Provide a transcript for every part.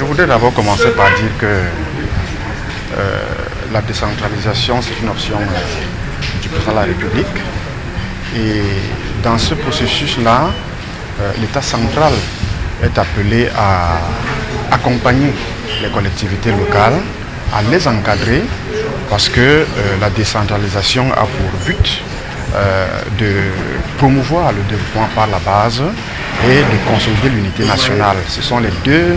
Je voudrais d'abord commencer par dire que la décentralisation, c'est une option du président de la République. Et dans ce processus-là, l'État central est appelé à accompagner les collectivités locales, à les encadrer, parce que la décentralisation a pour but de promouvoir le développement par la base et de consolider l'unité nationale. Ce sont les deux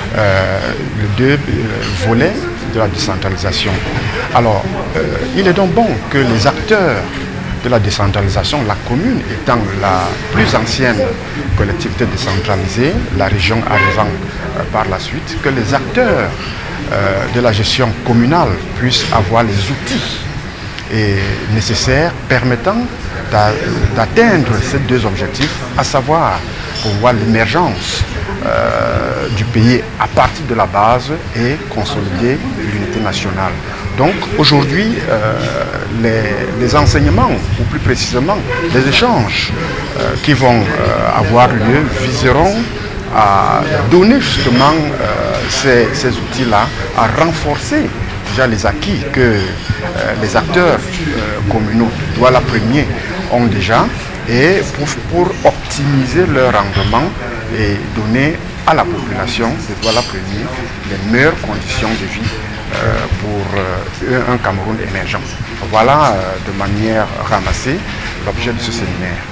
volets de la décentralisation. Alors, il est donc bon que les acteurs de la décentralisation, la commune étant la plus ancienne collectivité décentralisée, la région arrivant par la suite, que les acteurs de la gestion communale puissent avoir les outils nécessaires permettant d'atteindre ces deux objectifs, à savoir promouvoir l'émergence du pays à partir de la base et consolider l'unité nationale. Donc aujourd'hui, les enseignements, ou plus précisément les échanges qui vont avoir lieu viseront à donner justement ces outils-là, à renforcer déjà les acquis que les acteurs communaux de Douala Premier ont déjà, et pour optimiser leur rendement et donner à la population de Douala Premier les meilleures conditions de vie pour un Cameroun émergent. Voilà de manière ramassée l'objet de ce séminaire.